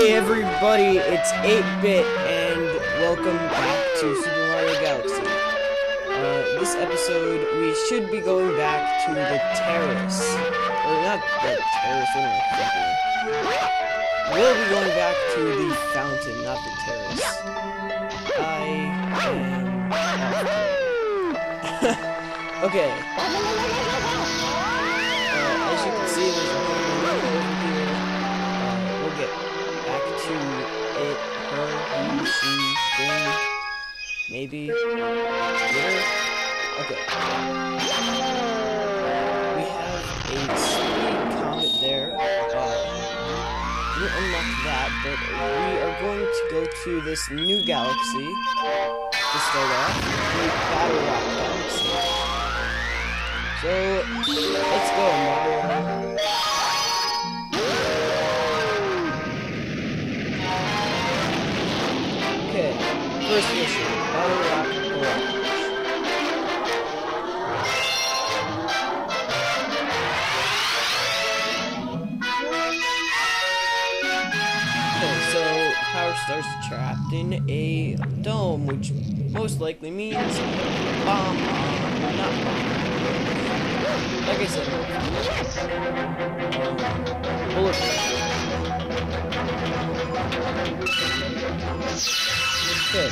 Hey everybody, it's 8-Bit, and welcome back to Super Mario Galaxy. This episode, we should be going back to the terrace. Or not the terrace, what am I thinking? We'll be going back to the fountain, not the terrace. I am off. Okay. As you can see, there's a whole window over here. We'll get back to it, her, he, she, thing, maybe, here. Okay. We have a speed comet there. Didn't unlock that, but we are going to go to this new galaxy to start off, the Battle Rock Galaxy. So, let's go, Mario. Okay, first mission, Battle Rock Garage. Okay, so Power Star's trapped in a dome, which most likely means bomb, not bomb. Like I said, bullet. Okay.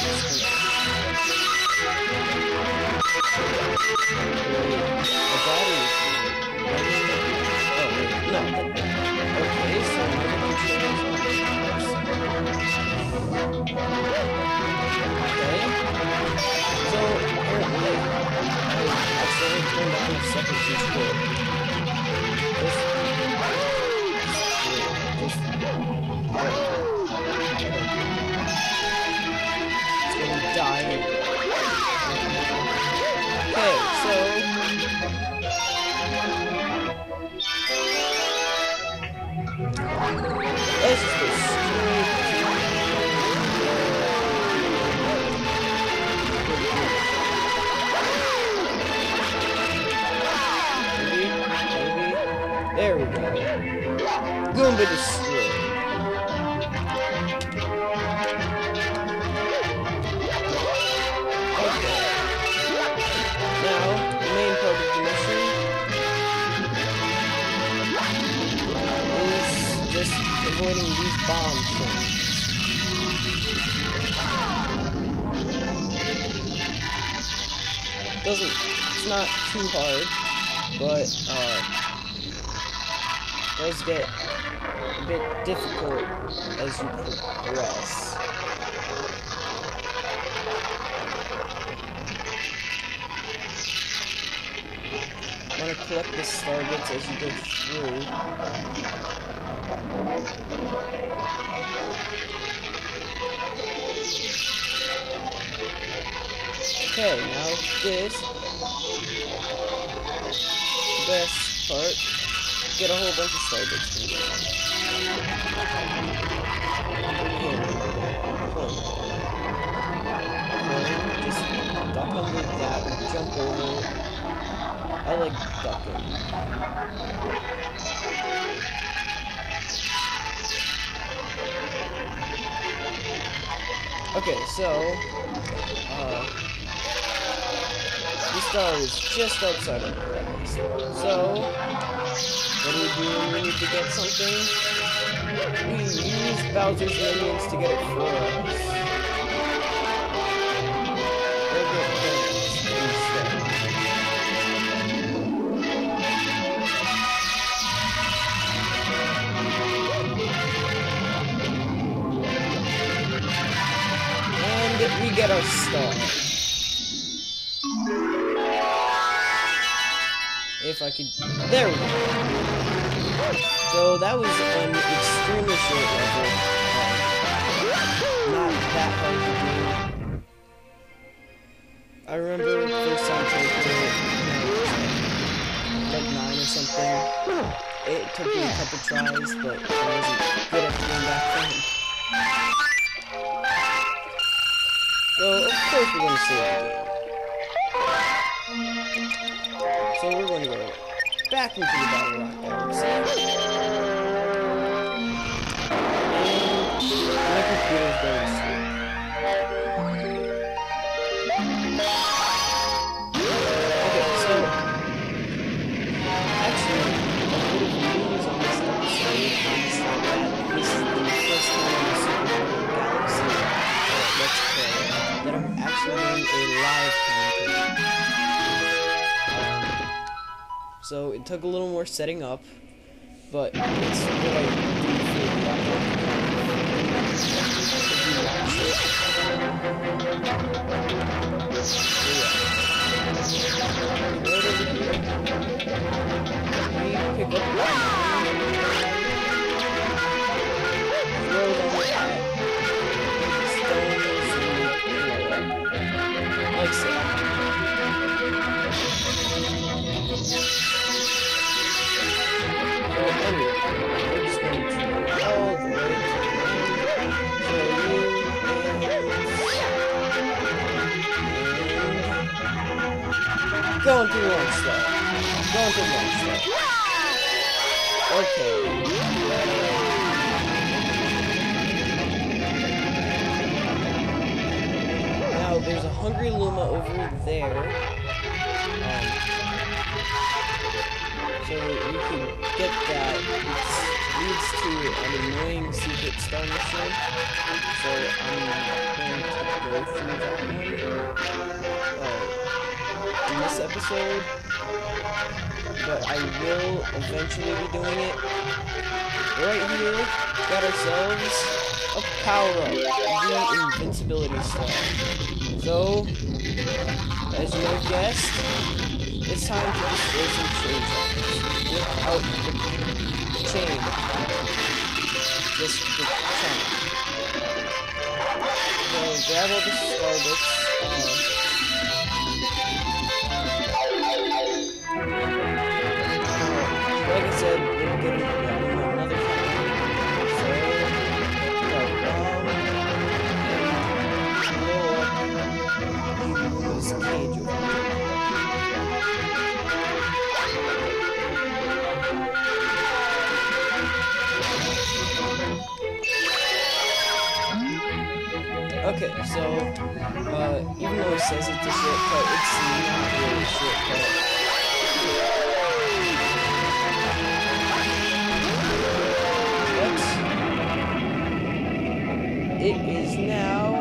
A battery. Oh, wait, no. Okay, so okay. So, apparently, I accidentally turned on a second control. It's gonna die. Okay, so let's just go straight. There we go. Goomba destroyed. Okay. Now, the main part of the mission is just avoiding these bomb things. It's not too hard, but does get a bit difficult as you progress. You want to collect the star bits as you go through. Okay, now this, the best part. Get a whole bunch of star bits from here. Okay, just duck under that and jump over. I like ducking. Okay, so the star is just outside of the place. So what do we do when we need to get something? We use Bowser's minions to get it for us. Or get things instead. And we get our star. If I could... There we go. So that was an extremely short level. Not that hard to do. I remember the first time I played it, like 9 or something. It took me a couple tries, but I wasn't good at going back then. So, of course we're going to save the game. So we're going to go back into the Battle Rock Galaxy. And Peter's going to sleep. Okay, so actually, a bit of news on this episode is that this is the first time in the Super Mario Galaxy Let's Play that I'm actually doing a live commentary. So it took a little more setting up, but it's what I do for the pick up the like so. So anyway, we're just going to go all the way to the going to launch slow. Going to launch slow. Okay. Now there's a hungry Luma over there. So you can get that. It leads to an annoying secret star mission. So I'm not going to go through that one in this episode. But I will eventually be doing it. Right here, got ourselves a power-up, the Invincibility Star. So, as you have guessed, it's time to destroy some chain jumpers without the chain. Just the chain. So, grab all the star bits. Like I said, we're getting another time. So, and blow up this cage over here. Okay, so, even though it says it's a shortcut, it's not really a shortcut. It is now...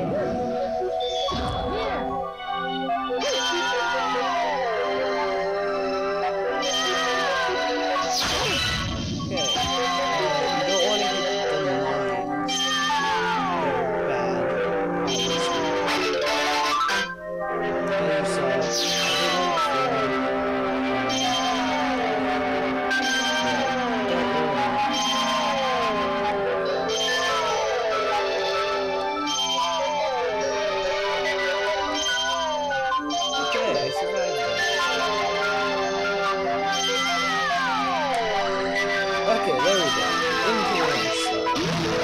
Okay, you don't want to hit the lines. They're bad. Okay, there we go. Into the start.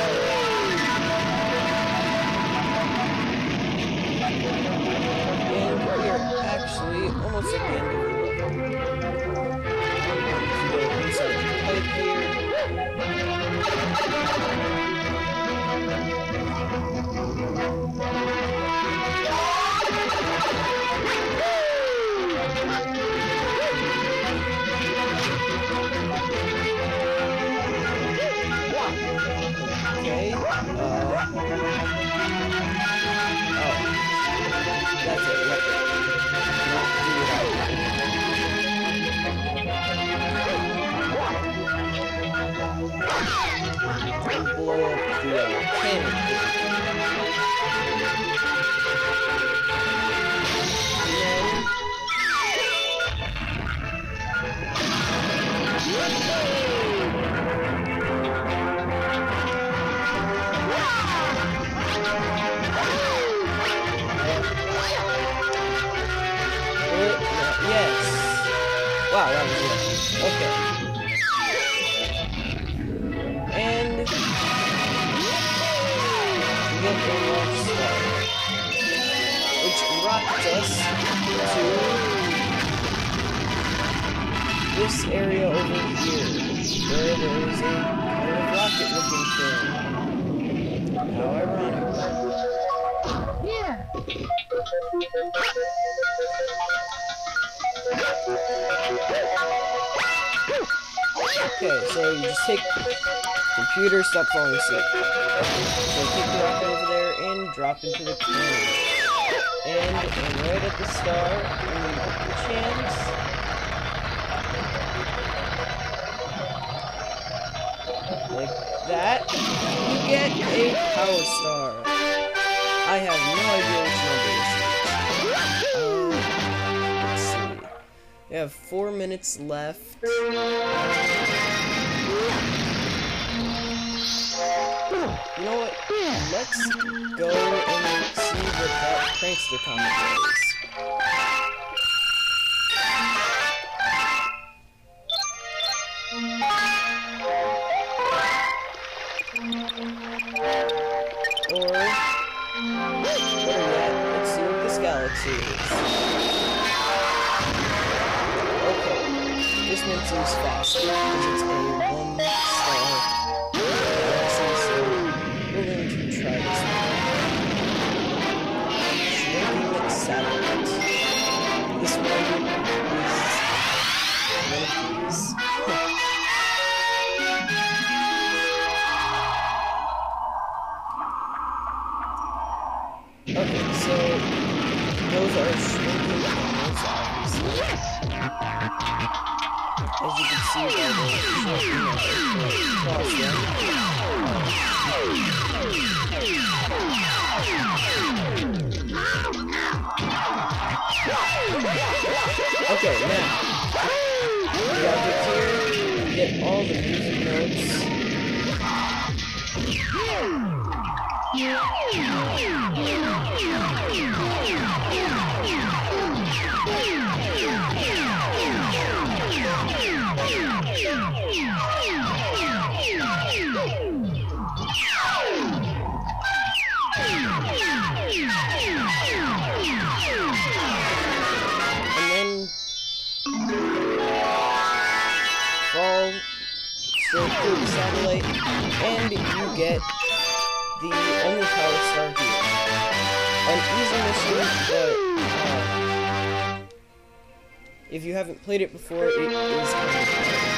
And we're actually almost at the end of the level. If you go inside the pipe here. Okay, that's it, yep. Not do it. Blow up the cannon. Wow, that was good. Okay. And we get the launch star, which rocked us to this area over here, where there is a kind of rocket-looking thing. How ironic. Yeah. Okay, so you just take computer, stop falling asleep. So take the rocket over there and drop into the cone. And right at the star, and chance. Like that, you get a power star. I have no idea which number this is. Let's see. We have 4 minutes left. You know what? Let's go and see what that prankster comic is. Or, better yet, let's see what this galaxy is. Okay, this one seems faster because it's a 1-star galaxy, so we're going to try this one. Shrinking satellite. This one is one of these. Okay, so those are shrinking animals, obviously. As you can see by the shrinking across them. Okay, now we gotta get here, get all the music notes. Fall straight through the satellite, and you get the only power star here. An easy mission, but if you haven't played it before, it is kind of hard.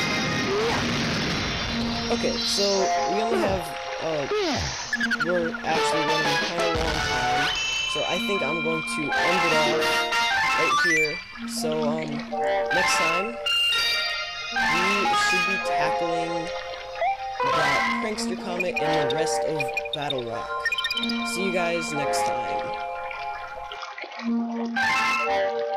Okay, so we only have, we're actually running kind of long time, so I think I'm going to end it off right here. So, next time, we should be tackling that prankster comet and the rest of Battle Rock. See you guys next time.